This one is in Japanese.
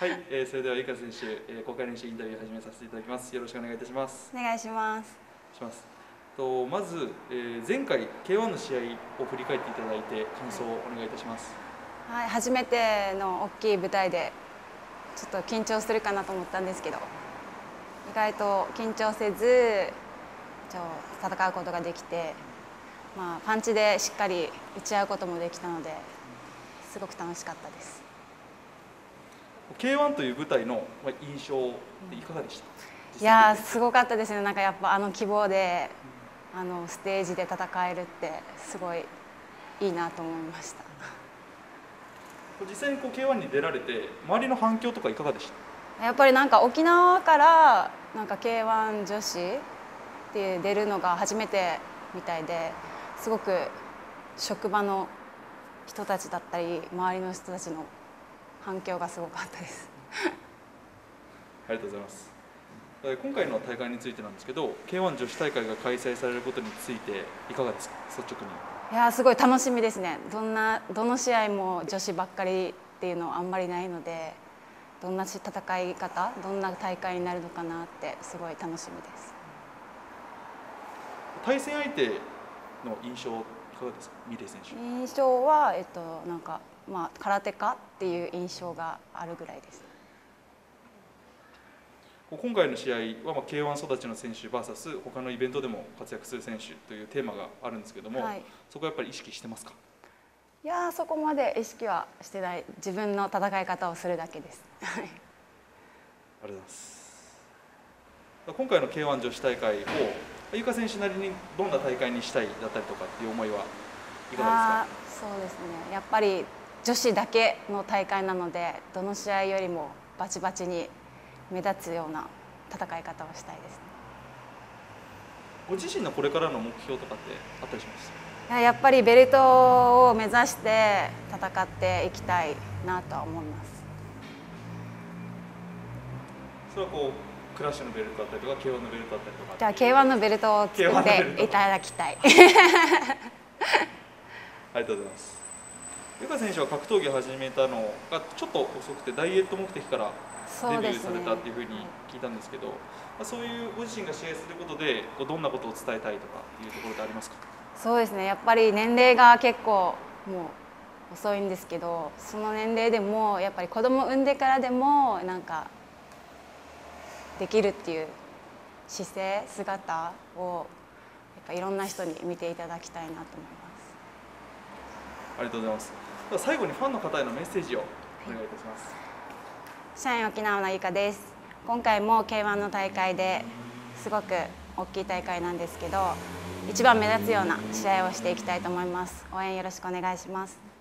はい、それではゆか選手、公開練習インタビュー始めさせていただきます。よろしくお願いいたします。 お願いします。 まず、前回 K1 の試合を振り返っていただいて感想をお願いいたします。 はい、初めての大きい舞台でちょっと緊張するかなと思ったんですけど、意外と緊張せず戦うことができて、パンチでしっかり打ち合うこともできたのですごく楽しかったです。 K1 という舞台の印象っていかがでした？ いやー、すごかったですね。なんかやっぱ規模でステージで戦えるってすごいいいなと思いました。 実際にK1 に出られて周りの反響とかいかがでした？ やっぱりなんか沖縄からなんか K1 女子って出るのが初めてみたいで、すごく職場の人たちだったり周りの人たちの反響がすごかったです。 ありがとうございます。今回の大会についてなんですけど、K1 女子大会が開催されることについていかがですか、率直に。 いやー、すごい楽しみですね。どの試合も女子ばっかりっていうのはあんまりないので、どんな戦い方、どんな大会になるのかなってすごい楽しみです。 対戦相手の印象いかがですか、ミレイ選手。 印象はなんか空手家っていう印象があるぐらいです。 今回の試合はK1 育ちの選手 VS 他のイベントでも活躍する選手というテーマがあるんですけども、はい、そこはやっぱり意識してますか？ いやー、そこまで意識はしてない。自分の戦い方をするだけです。ありがとうございます。今回の K1 女子大会をゆか選手なりにどんな大会にしたいだったりとかっていう思いはいかがですか？ そうですね、やっぱり女子だけの大会なので、どの試合よりもバチバチに目立つような戦い方をしたいですね。 ご自身のこれからの目標とかってあったりします？ やっぱりベルトを目指して戦っていきたいなとは思います。 それはクラッシュのベルトだったりとか K1 のベルトだったりとか。 じゃあ K1 のベルトを作っていただきたい。 ありがとうございます。ゆか選手は格闘技を始めたのがちょっと遅くてダイエット目的からデビューされたっていうふうに聞いたんですけど、そういうご自身が試合することでどんなことを伝えたいとかいうところってありますか？ そうですね、やっぱり年齢が結構もう遅いんですけど、その年齢でもやっぱり子供産んでからでもなんかできるっていう姿勢姿をやっぱいろんな人に見ていただきたいなと思います。 ありがとうございます。では最後にファンの方へのメッセージをお願いいたします。 社員沖縄のゆかです。今回も K1 の大会ですごく大きい大会なんですけど、一番目立つような試合をしていきたいと思います。応援よろしくお願いします。